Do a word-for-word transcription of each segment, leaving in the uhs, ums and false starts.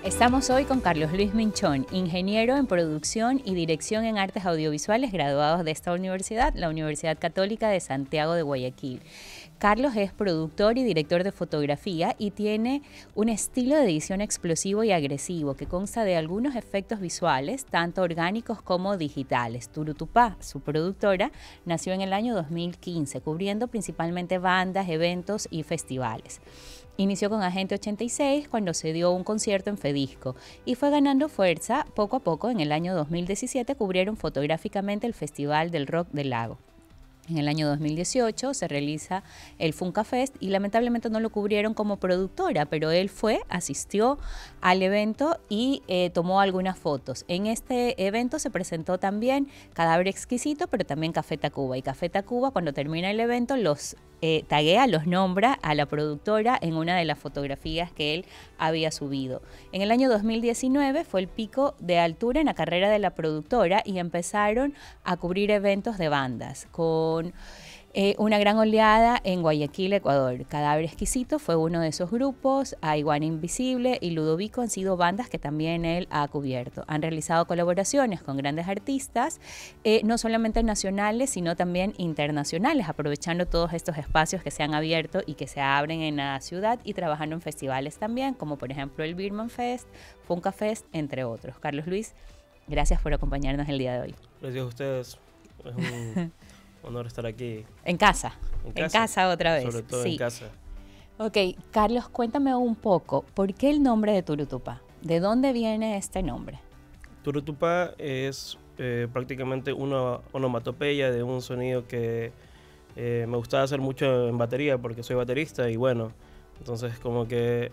Estamos hoy con Carlos Luis Minchón, ingeniero en producción y dirección en artes audiovisuales, graduados de esta universidad, la Universidad Católica de Santiago de Guayaquil. Carlos es productor y director de fotografía y tiene un estilo de edición explosivo y agresivo que consta de algunos efectos visuales, tanto orgánicos como digitales. Turutupá, su productora, nació en el año dos mil quince, cubriendo principalmente bandas, eventos y festivales. Inició con Agente ochenta y seis cuando se dio un concierto en Fedisco y fue ganando fuerza poco a poco. En el año dos mil diecisiete cubrieron fotográficamente el Festival del Rock del Lago. En el año dos mil dieciocho se realiza el Funka Fest y lamentablemente no lo cubrieron como productora, pero él fue, asistió al evento y eh, tomó algunas fotos. En este evento se presentó también Cadáver Exquisito, pero también Café Tacuba. Y Café Tacuba, cuando termina el evento, los eh, taguea, los nombra a la productora en una de las fotografías que él había subido. En el año dos mil diecinueve fue el pico de altura en la carrera de la productora y empezaron a cubrir eventos de bandas con Con, eh, una gran oleada en Guayaquil, Ecuador. Cadáver Exquisito fue uno de esos grupos, Iguana Invisible y Ludovico han sido bandas que también él ha cubierto. Han realizado colaboraciones con grandes artistas, eh, no solamente nacionales, sino también internacionales, aprovechando todos estos espacios que se han abierto y que se abren en la ciudad y trabajando en festivales también, como por ejemplo el Birman Fest, Funka Fest, entre otros. Carlos Luis, gracias por acompañarnos el día de hoy. Gracias a ustedes. Es un honor estar aquí. En casa. En casa, en casa otra vez. Sobre todo sí. en casa. Ok, Carlos, cuéntame un poco, ¿por qué el nombre de Turutupá? ¿De dónde viene este nombre? Turutupá es eh, prácticamente una onomatopeya de un sonido que eh, me gustaba hacer mucho en batería porque soy baterista y bueno, entonces como que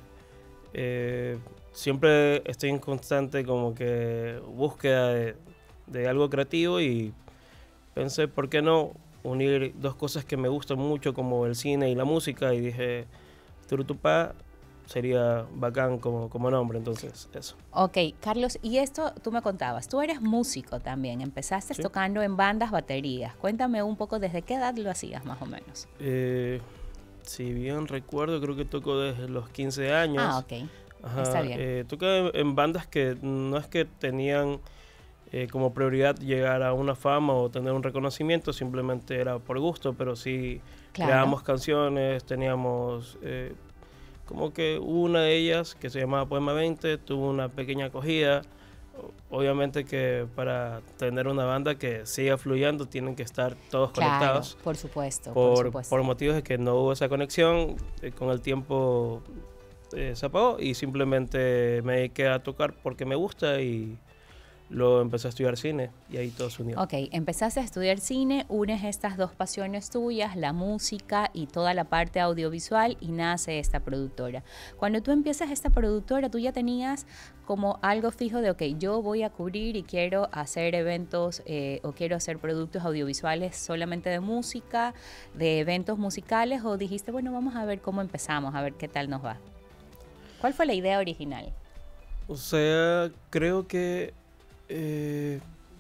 eh, siempre estoy en constante como que búsqueda de, de algo creativo y pensé, ¿por qué no unir dos cosas que me gustan mucho como el cine y la música? Y dije, Turutupá sería bacán como, como nombre, entonces eso. Ok, Carlos, y esto tú me contabas, tú eres músico también, empezaste ¿Sí? tocando en bandas, baterías. Cuéntame un poco, ¿desde qué edad lo hacías más o menos? Eh, si bien recuerdo, creo que toco desde los quince años. Ah, ok, Ajá, está bien. Eh, toqué en bandas que no es que tenían Eh, como prioridad llegar a una fama o tener un reconocimiento, simplemente era por gusto, pero sí claro. Creábamos canciones, teníamos eh, como que una de ellas que se llamaba Poema veinte, tuvo una pequeña acogida. Obviamente que para tener una banda que siga fluyendo tienen que estar todos claro, conectados. Por supuesto, por, por supuesto. Por motivos de que no hubo esa conexión, eh, con el tiempo eh, se apagó y simplemente me dediqué a tocar porque me gusta y luego empecé a estudiar cine y ahí todo se unió. Ok, empezaste a estudiar cine, unes estas dos pasiones tuyas, la música y toda la parte audiovisual y nace esta productora. Cuando tú empiezas esta productora, tú ya tenías como algo fijo de, ok, yo voy a cubrir y quiero hacer eventos eh, o quiero hacer productos audiovisuales solamente de música, de eventos musicales, o dijiste, bueno, vamos a ver cómo empezamos, a ver qué tal nos va. ¿Cuál fue la idea original? O sea, creo que Eh,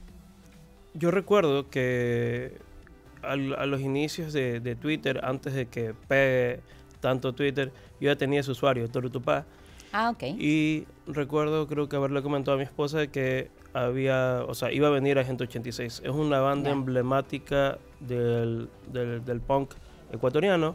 yo recuerdo que al, a los inicios de, de Twitter, antes de que pegue tanto Twitter, yo ya tenía ese usuario, Turutupá. Ah, ok. Y recuerdo, creo que haberle comentado a mi esposa que había, o sea, iba a venir Agente ochenta y seis. Es una banda yeah. emblemática del, del, del punk ecuatoriano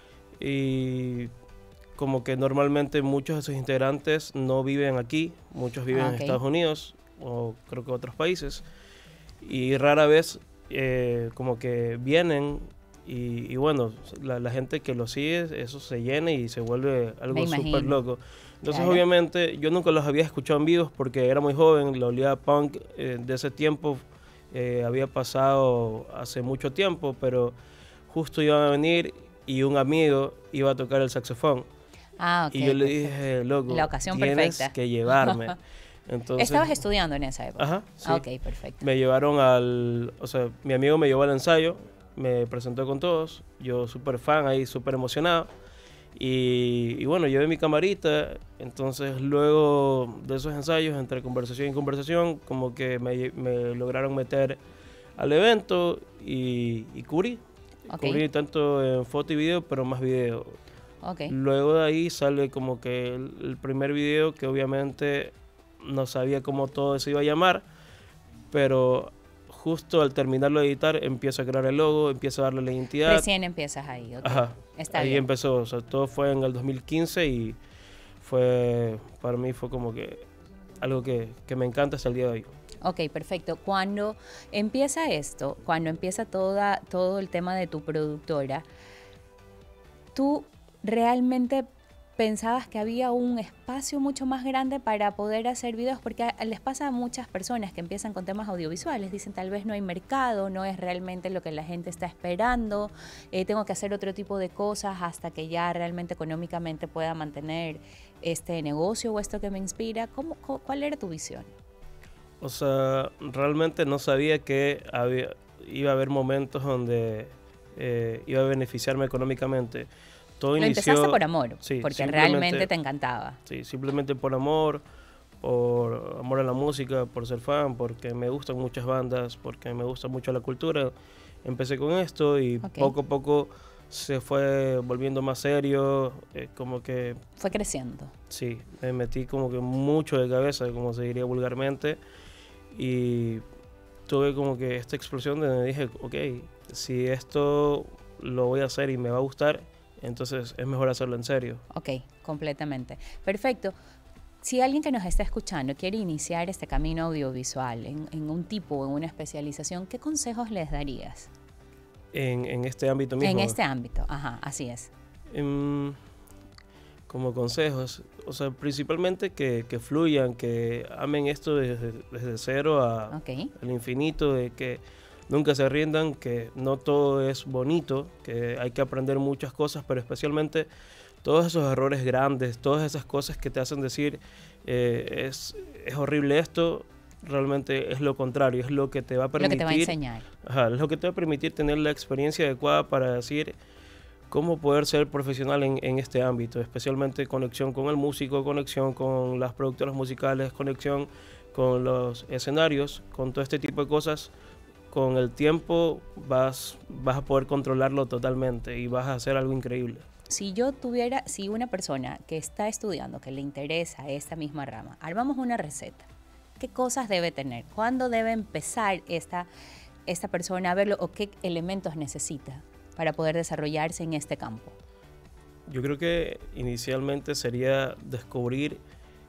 y como que normalmente muchos de sus integrantes no viven aquí, muchos viven ah, okay. en Estados Unidos o creo que otros países, y rara vez eh, como que vienen y, y bueno, la, la gente que lo sigue, eso se llena y se vuelve algo súper loco. Entonces claro. obviamente yo nunca los había escuchado en vivos porque era muy joven, la oleada punk eh, de ese tiempo eh, había pasado hace mucho tiempo, pero justo iban a venir y un amigo iba a tocar el saxofón. Ah, okay, y yo le perfecto. dije, loco, la ocasión tienes perfecta. que llevarme. Entonces, ¿estabas estudiando en esa época? Ajá, sí. Ok, perfecto. Me llevaron al, o sea, mi amigo me llevó al ensayo, me presentó con todos, yo súper fan ahí, súper emocionado. Y, y bueno, llevé mi camarita, entonces luego de esos ensayos, entre conversación y conversación, como que me, me lograron meter al evento y, y cubrí. Okay. Cubrí tanto en foto y video, pero más video. Okay. Luego de ahí sale como que el, el primer video, que obviamente no sabía cómo todo se iba a llamar, pero justo al terminarlo de editar empiezo a crear el logo, empiezo a darle la identidad. Recién empiezas ahí, okay. Ajá, Está ahí bien. empezó, o sea, todo fue en el dos mil quince y fue, para mí fue como que algo que, que me encanta hasta el día de hoy. Ok, perfecto. Cuando empieza esto, cuando empieza toda, todo el tema de tu productora, ¿tú realmente pensabas que había un espacio mucho más grande para poder hacer videos? Porque les pasa a muchas personas que empiezan con temas audiovisuales, dicen tal vez no hay mercado, no es realmente lo que la gente está esperando, eh, tengo que hacer otro tipo de cosas hasta que ya realmente económicamente pueda mantener este negocio o esto que me inspira. ¿Cómo, cu- ¿Cuál era tu visión? O sea, realmente no sabía que había, iba a haber momentos donde eh, iba a beneficiarme económicamente. Todo Lo inició, empezaste por amor, sí, porque simplemente- realmente te encantaba. Sí, simplemente por amor, por amor a la música, por ser fan, porque me gustan muchas bandas, porque me gusta mucho la cultura. Empecé con esto y Ok. poco a poco se fue volviendo más serio, eh, como que Fue creciendo. sí, me metí como que mucho de cabeza, como se diría vulgarmente, y tuve como que esta explosión donde dije, ok, si esto lo voy a hacer y me va a gustar, entonces es mejor hacerlo en serio. Ok, completamente. Perfecto. Si alguien que nos está escuchando quiere iniciar este camino audiovisual en, en un tipo o en una especialización, ¿qué consejos les darías? En, en este ámbito mismo. En este ámbito, ajá, así es. Em, como consejos, o sea, principalmente que, que fluyan, que amen esto desde, desde cero a, Ok, al infinito, de que nunca se rindan, que no todo es bonito, que hay que aprender muchas cosas, pero especialmente todos esos errores grandes, todas esas cosas que te hacen decir eh, es, es horrible esto, realmente es lo contrario, es lo que te va a lo permitir, que te va a enseñar. ajá, es lo que te va a permitir tener la experiencia adecuada para decir cómo poder ser profesional en, en este ámbito, especialmente conexión con el músico, conexión con las productoras musicales, conexión con los escenarios, con todo este tipo de cosas. Con el tiempo vas, vas a poder controlarlo totalmente y vas a hacer algo increíble. Si yo tuviera, si una persona que está estudiando, que le interesa esta misma rama, armamos una receta, ¿qué cosas debe tener? ¿Cuándo debe empezar esta, esta persona a verlo o qué elementos necesita para poder desarrollarse en este campo? Yo creo que inicialmente sería descubrir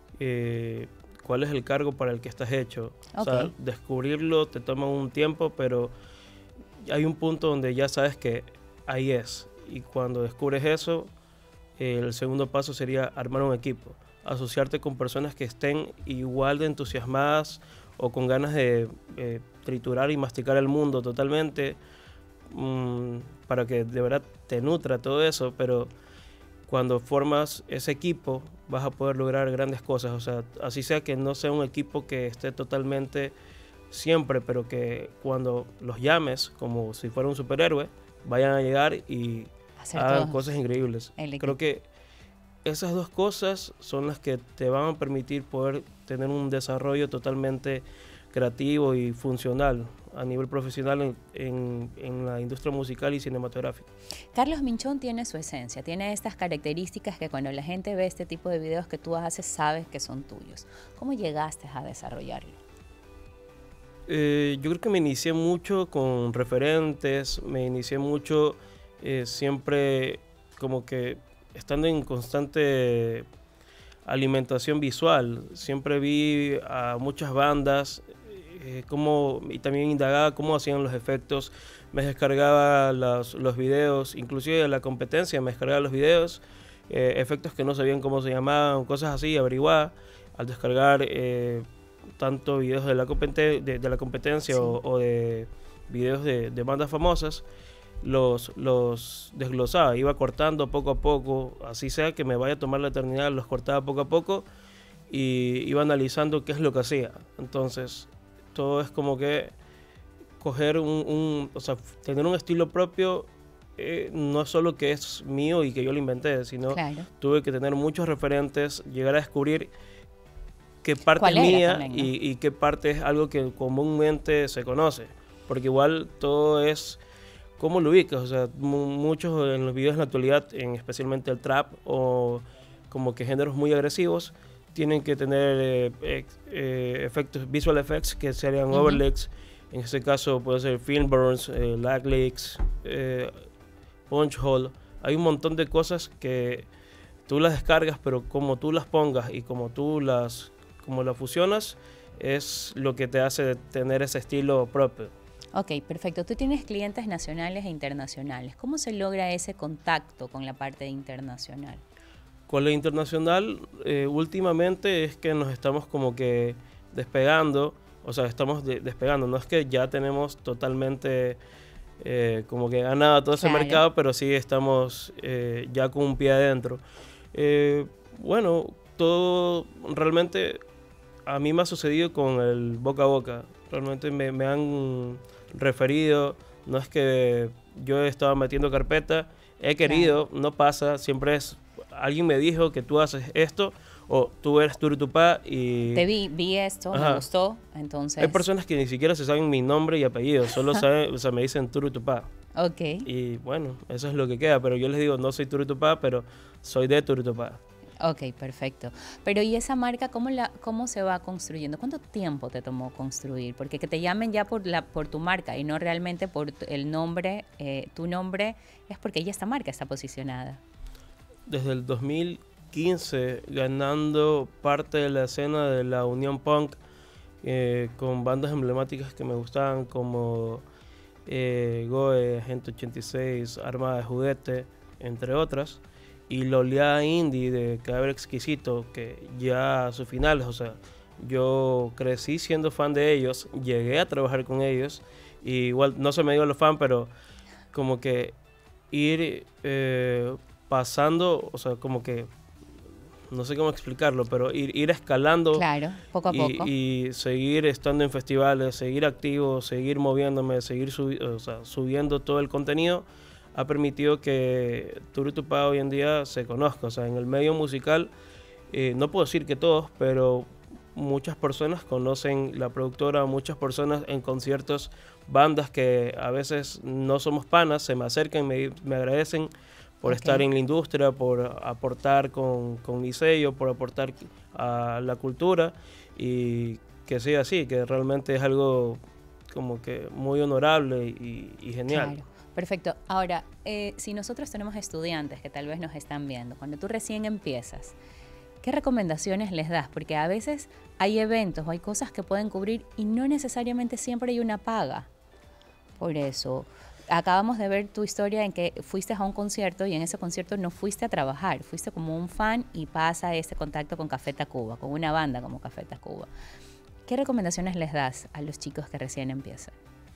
eh, cuál es el cargo para el que estás hecho. Ok. O sea, descubrirlo te toma un tiempo, pero hay un punto donde ya sabes que ahí es. Y cuando descubres eso, eh, el segundo paso sería armar un equipo. Asociarte con personas que estén igual de entusiasmadas o con ganas de eh, triturar y masticar el mundo totalmente, mmm, para que de verdad te nutra todo eso, pero cuando formas ese equipo vas a poder lograr grandes cosas. O sea, así sea que no sea un equipo que esté totalmente siempre, pero que cuando los llames como si fuera un superhéroe, vayan a llegar y Hacer hagan todo cosas increíbles. el equipo. Creo que esas dos cosas son las que te van a permitir poder tener un desarrollo totalmente creativo y funcional a nivel profesional en, en, en la industria musical y cinematográfica. Carlos Minchón tiene su esencia, tiene estas características que cuando la gente ve este tipo de videos que tú haces, sabes que son tuyos. ¿Cómo llegaste a desarrollarlo? Eh, yo creo que me inicié mucho con referentes, me inicié mucho eh, siempre como que estando en constante alimentación visual. Siempre vi a muchas bandas eh, cómo, y también indagaba cómo hacían los efectos, me descargaba los, los videos, inclusive de la competencia me descargaba los videos, eh, efectos que no sabían cómo se llamaban, cosas así, averiguaba al descargar eh, tanto videos de la, competen de, de la competencia sí. o, o de videos de, de bandas famosas, los, los desglosaba, iba cortando poco a poco, así sea que me vaya a tomar la eternidad, los cortaba poco a poco y iba analizando qué es lo que hacía. Entonces, todo es como que coger un, un o sea, tener un estilo propio, eh, no es solo que es mío y que yo lo inventé, sino claro. tuve que tener muchos referentes, llegar a descubrir qué parte es mía también, ¿no? y, y qué parte es algo que comúnmente se conoce, porque igual todo es ¿cómo lo ubicas? O sea, mu- muchos en los videos en la actualidad, en especialmente el trap o como que géneros muy agresivos, tienen que tener eh, ex- eh, efectos, visual effects, que serían Ujú. overlays. En este caso puede ser film burns, eh, lag leaks, eh, punch hole. Hay un montón de cosas que tú las descargas, pero como tú las pongas y como tú las, como las fusionas, es lo que te hace tener ese estilo propio. Ok, perfecto. Tú tienes clientes nacionales e internacionales. ¿Cómo se logra ese contacto con la parte internacional? Con la internacional, eh, últimamente es que nos estamos como que despegando, o sea, estamos de- despegando. No es que ya tenemos totalmente eh, como que ganado todo ese Claro. mercado, pero sí estamos eh, ya con un pie adentro. Eh, bueno, todo realmente a mí me ha sucedido con el boca a boca. Realmente me, me han referido, no es que yo he estado metiendo carpeta, he querido, no pasa, siempre es, alguien me dijo que tú haces esto, o tú eres Turutupá y... Te vi, vi esto, me Ajá. gustó, entonces... Hay personas que ni siquiera se saben mi nombre y apellido, solo saben, o sea, me dicen Turutupá. Ok. Y bueno, eso es lo que queda, pero yo les digo, no soy Turutupá, pero soy de Turutupá. Ok, perfecto. Pero ¿y esa marca cómo, la, cómo se va construyendo? ¿Cuánto tiempo te tomó construir? Porque que te llamen ya por, la, por tu marca y no realmente por tu- el nombre, eh, tu nombre, es porque ya esta marca está posicionada. Desde el dos mil quince ganando parte de la escena de la Unión Punk eh, con bandas emblemáticas que me gustaban como eh, Goe, Agente ochenta y seis, Armada de Juguete, entre otras, y la oleada indie de Cadáver Exquisito, que ya a sus finales, o sea, yo crecí siendo fan de ellos, llegué a trabajar con ellos, y igual no se me dio lo fan, pero como que ir eh, pasando, o sea, como que, no sé cómo explicarlo, pero ir, ir escalando Claro, poco a poco. y, y seguir estando en festivales, seguir activo, seguir moviéndome, seguir subi- o sea, subiendo todo el contenido, ha permitido que Turutupá hoy en día se conozca. O sea, en el medio musical, eh, no puedo decir que todos, pero muchas personas conocen la productora, muchas personas en conciertos, bandas que a veces no somos panas, se me acercan, me, me agradecen por Ok. estar en la industria, por aportar con, con mi sello, por aportar a la cultura y que sea así, que realmente es algo como que muy honorable y, y genial. Claro, perfecto. Ahora, eh, si nosotros tenemos estudiantes que tal vez nos están viendo, cuando tú recién empiezas, ¿qué recomendaciones les das? Porque a veces hay eventos o hay cosas que pueden cubrir y no necesariamente siempre hay una paga. Por eso, acabamos de ver tu historia en que fuiste a un concierto y en ese concierto no fuiste a trabajar, fuiste como un fan y pasa este contacto con Café Tacuba, con una banda como Café Tacuba. ¿Qué recomendaciones les das a los chicos que recién empiezan?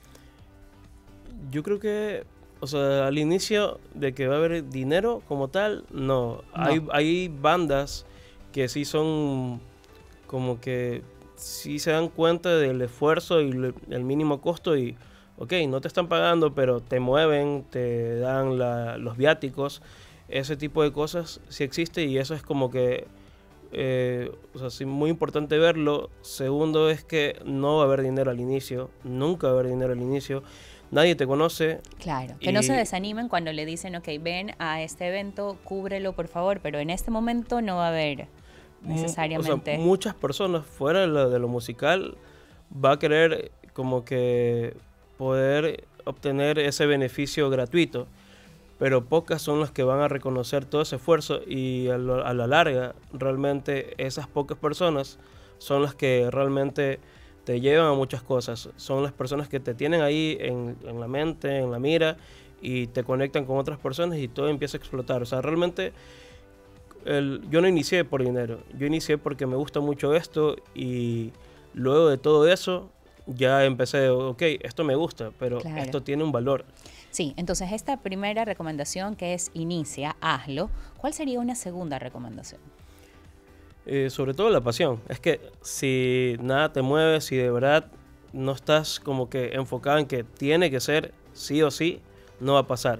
Yo creo que, o sea, al inicio de que va a haber dinero como tal, no. No. Hay, hay bandas que sí son como que sí se dan cuenta del esfuerzo y le- el mínimo costo y, ok, no te están pagando, pero te mueven, te dan la- los viáticos, ese tipo de cosas sí existe y eso es como que, eh, o sea, sí, muy importante verlo. Segundo es que no va a haber dinero al inicio, nunca va a haber dinero al inicio, nadie te conoce. Claro, que no se Y- desanimen cuando le dicen, ok, ven a este evento, cúbrelo por favor, pero en este momento no va a haber Mu- necesariamente. O sea, muchas personas fuera de lo, de lo musical va a querer como que poder obtener ese beneficio gratuito, pero pocas son las que van a reconocer todo ese esfuerzo y a, lo- a la larga realmente esas pocas personas son las que realmente te llevan a muchas cosas, son las personas que te tienen ahí en, en la mente, en la mira y te conectan con otras personas y todo empieza a explotar. O sea, realmente el- yo no inicié por dinero, yo inicié porque me gusta mucho esto y luego de todo eso ya empecé, ok, esto me gusta, pero Claro. esto tiene un valor. Sí, entonces esta primera recomendación que es inicia, hazlo, ¿cuál sería una segunda recomendación? Eh, sobre todo la pasión, es que si nada te mueve, si de verdad no estás como que enfocado en que tiene que ser sí o sí, no va a pasar.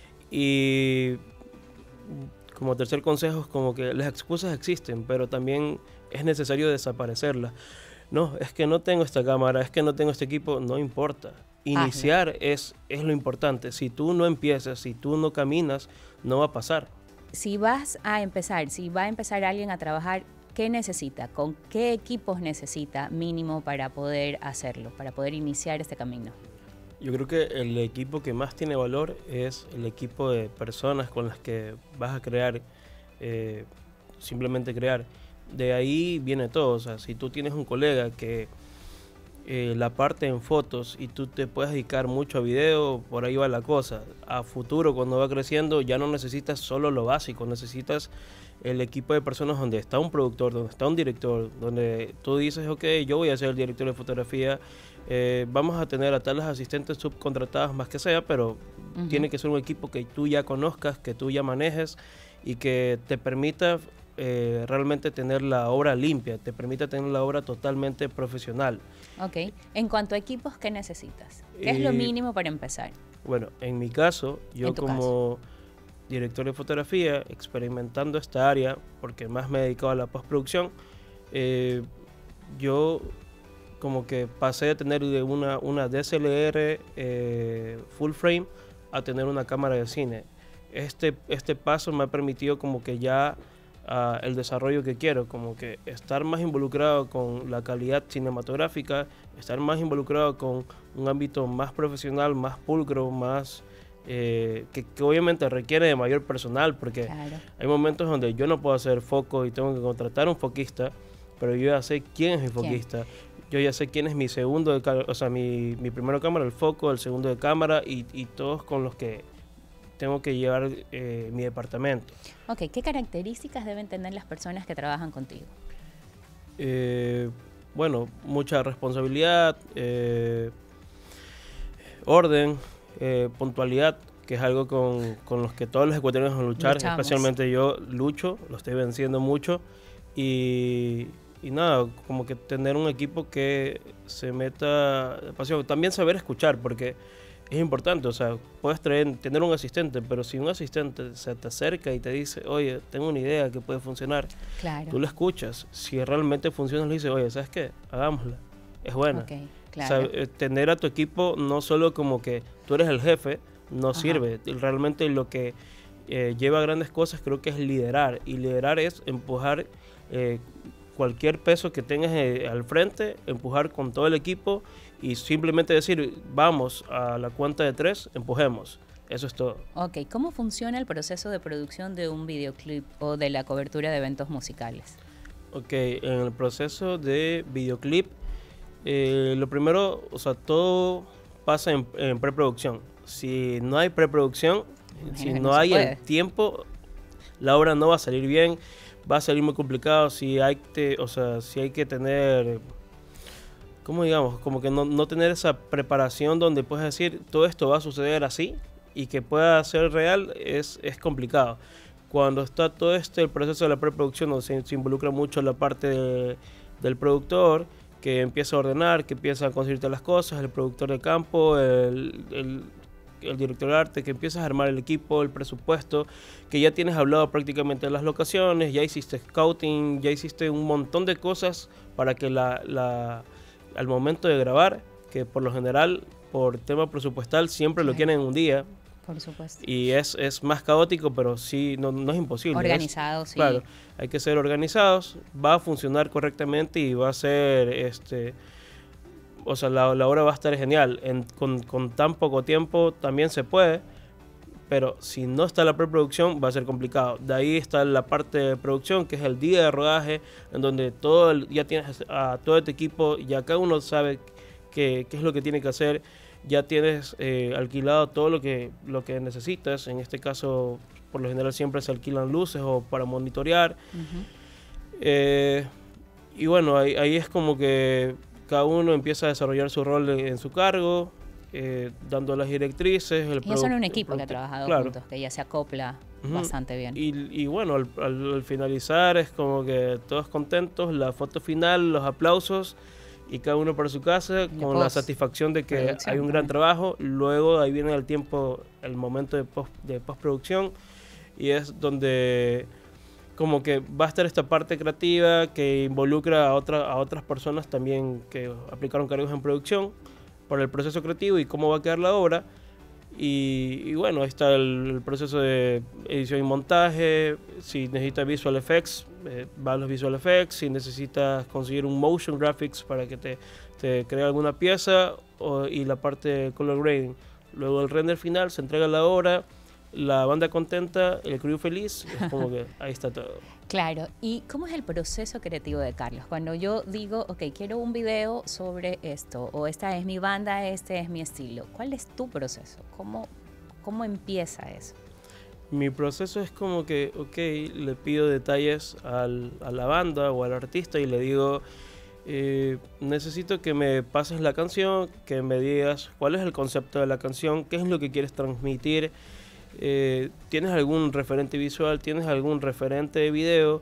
Y como tercer consejo es como que las excusas existen, pero también es necesario desaparecerlas. No, es que no tengo esta cámara, es que no tengo este equipo, no importa. iniciar es, es lo importante. Si tú no empiezas, si tú no caminas, no va a pasar. Si vas a empezar, si va a empezar alguien a trabajar, ¿qué necesita? ¿Con qué equipos necesita mínimo para poder hacerlo, para poder iniciar este camino? Yo creo que el equipo que más tiene valor es el equipo de personas con las que vas a crear, eh, simplemente crear. De ahí viene todo. O sea, si tú tienes un colega que eh, la parte en fotos y tú te puedes dedicar mucho a video, por ahí va la cosa. A futuro, cuando va creciendo, ya no necesitas solo lo básico, necesitas el equipo de personas donde está un productor, donde está un director, donde tú dices, ok, yo voy a ser el director de fotografía, eh, vamos a tener a tales asistentes subcontratadas más que sea, pero uh-huh. tiene que ser un equipo que tú ya conozcas, que tú ya manejes y que te permita eh, realmente tener la obra limpia, te permita tener la obra totalmente profesional. Ok, en cuanto a equipos, ¿qué necesitas? ¿Qué eh, es lo mínimo para empezar? Bueno, en mi caso, yo como... Caso? director de fotografía, experimentando esta área, porque más me he dedicado a la postproducción, eh, yo como que pasé de tener una, una D S L R eh, full frame a tener una cámara de cine. Este, este paso me ha permitido como que ya uh, el desarrollo que quiero, como que estar más involucrado con la calidad cinematográfica, estar más involucrado con un ámbito más profesional, más pulcro, más... Eh, que, que obviamente requiere de mayor personal, porque claro. hay momentos donde yo no puedo hacer foco y tengo que contratar un foquista, pero yo ya sé quién es mi foquista, ¿Quién? yo ya sé quién es mi segundo, de, o sea, mi, mi primero cámara, el foco, el segundo de cámara y, y todos con los que tengo que llevar eh, mi departamento. Ok, ¿qué características deben tener las personas que trabajan contigo? Eh, bueno, mucha responsabilidad, eh, orden, Eh, puntualidad, que es algo con, con los que todos los ecuatorianos van a luchar. Luchamos. Especialmente yo lucho, lo estoy venciendo mucho y, y nada, como que tener un equipo que se meta de pasión. También saber escuchar, porque es importante. O sea, puedes traer, tener un asistente, pero si un asistente se te acerca y te dice, oye, tengo una idea que puede funcionar, claro. tú lo escuchas. Si realmente funciona, le dices, oye, ¿sabes qué? Hagámosla, es buena. Okay. Claro. O sea, tener a tu equipo no solo como que tú eres el jefe, no Ajá. sirve. Realmente lo que eh, lleva a grandes cosas creo que es liderar. Y liderar es empujar eh, cualquier peso que tengas eh, al frente, empujar con todo el equipo y simplemente decir, vamos a la cuenta de tres, empujemos. Eso es todo. Ok, ¿cómo funciona el proceso de producción de un videoclip o de la cobertura de eventos musicales? Ok, en el proceso de videoclip, Eh, lo primero, o sea, todo pasa en, en preproducción. Si no hay preproducción, si no, no hay el tiempo, la obra no va a salir bien, va a salir muy complicado. Si hay, te, o sea, si hay que tener, ¿cómo digamos? Como que no, no tener esa preparación donde puedes decir todo esto va a suceder así y que pueda ser real, es, es complicado. Cuando está todo este el proceso de la preproducción, donde se, se involucra mucho la parte de, del productor, que empieza a ordenar, que empieza a conseguirte las cosas, el productor de campo, el, el, el director de arte, que empiezas a armar el equipo, el presupuesto, que ya tienes hablado prácticamente de las locaciones, ya hiciste scouting, ya hiciste un montón de cosas para que la, la, al momento de grabar, que por lo general, por tema presupuestal, siempre sí. lo quieren en un día. Por supuesto. Y es, es más caótico, pero sí, no, no es imposible. Organizados, sí. Claro, hay que ser organizados, va a funcionar correctamente y va a ser, este, o sea, la, la obra va a estar genial. En, con, con tan poco tiempo también se puede, pero si no está la preproducción va a ser complicado. De ahí está la parte de producción, que es el día de rodaje, en donde todo el, ya tienes a todo este equipo, ya cada uno sabe qué, qué es lo que tiene que hacer. Ya tienes eh, alquilado todo lo que, lo que necesitas. En este caso, por lo general siempre se alquilan luces o para monitorear. Uh-huh. eh, y bueno, ahí, ahí es como que cada uno empieza a desarrollar su rol en, en su cargo, eh, dando las directrices. El Ellos son un equipo que ha trabajado claro. juntos, que ya se acopla uh-huh. bastante bien. Y, y bueno, al, al, al finalizar es como que todos contentos, la foto final, los aplausos, y cada uno para su casa con post, la satisfacción de que hay un gran trabajo. Luego ahí viene el tiempo, el momento de, post, de postproducción, y es donde como que va a estar esta parte creativa que involucra a, otra, a otras personas también que aplicaron cargos en producción, por el proceso creativo y cómo va a quedar la obra. Y, y bueno, ahí está el, el proceso de edición y montaje. Si necesitas visual effects, eh, va a los visual effects. Si necesitas conseguir un motion graphics para que te, te cree alguna pieza, o, y la parte de color grading. Luego el render final, se entrega la obra, la banda contenta, el crew feliz, es como que ahí está todo. Claro, ¿y cómo es el proceso creativo de Carlos? Cuando yo digo, ok, quiero un video sobre esto, o esta es mi banda, este es mi estilo, ¿cuál es tu proceso? ¿Cómo, cómo empieza eso? Mi proceso es como que, ok, le pido detalles al, a la banda o al artista y le digo, eh, necesito que me pases la canción, que me digas cuál es el concepto de la canción, qué es lo que quieres transmitir. Eh, ¿Tienes algún referente visual? ¿Tienes algún referente de video?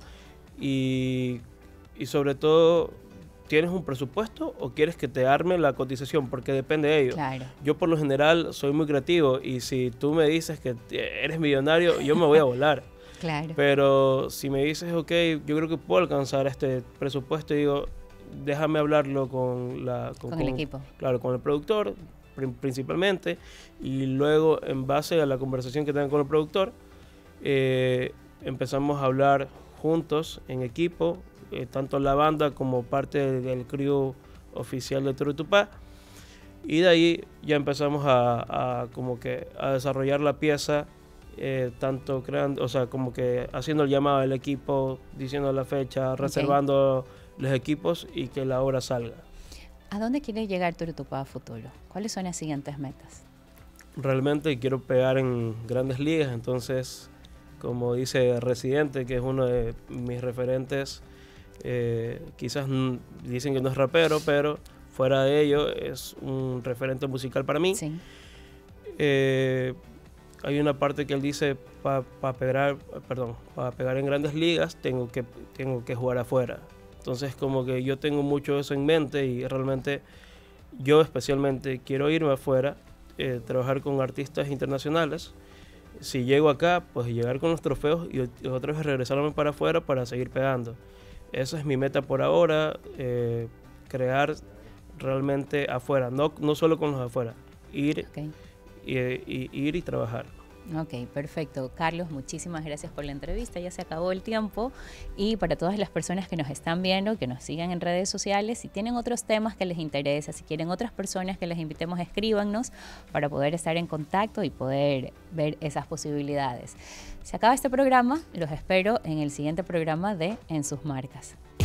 Y, y sobre todo, ¿tienes un presupuesto o quieres que te arme la cotización? Porque depende de ello. Claro. Yo por lo general soy muy creativo y si tú me dices que eres millonario, yo me voy a volar. Claro. Pero si me dices, ok, yo creo que puedo alcanzar este presupuesto, digo, déjame hablarlo con, la, con, con el equipo. Claro, con el productor principalmente, y luego en base a la conversación que tengan con el productor, eh, empezamos a hablar juntos en equipo, eh, tanto la banda como parte del, del crew oficial de Turutupá, y de ahí ya empezamos a, a como que a desarrollar la pieza, eh, tanto creando, o sea, como que haciendo el llamado al equipo, diciendo la fecha, reservando okay. los equipos y que la obra salga. ¿A dónde quiere llegar Turutupá a futuro? ¿Cuáles son las siguientes metas? Realmente quiero pegar en grandes ligas, entonces, como dice Residente, que es uno de mis referentes, eh, quizás dicen que no es rapero, pero fuera de ello es un referente musical para mí. Sí. Eh, hay una parte que él dice, para pa pegar, perdón, para pegar en grandes ligas tengo que, tengo que jugar afuera. Entonces como que yo tengo mucho eso en mente y realmente yo especialmente quiero irme afuera, eh, trabajar con artistas internacionales. Si llego acá, pues llegar con los trofeos y, y otra vez regresarme para afuera para seguir pegando. Esa es mi meta por ahora, eh, crear realmente afuera, no, no solo con los afuera, ir, okay. y, y, ir y trabajar. Ok, perfecto. Carlos, muchísimas gracias por la entrevista, ya se acabó el tiempo, y para todas las personas que nos están viendo, que nos sigan en redes sociales, si tienen otros temas que les interesa, si quieren otras personas que les invitemos, escríbanos para poder estar en contacto y poder ver esas posibilidades. Se acaba este programa, los espero en el siguiente programa de En Sus Marcas.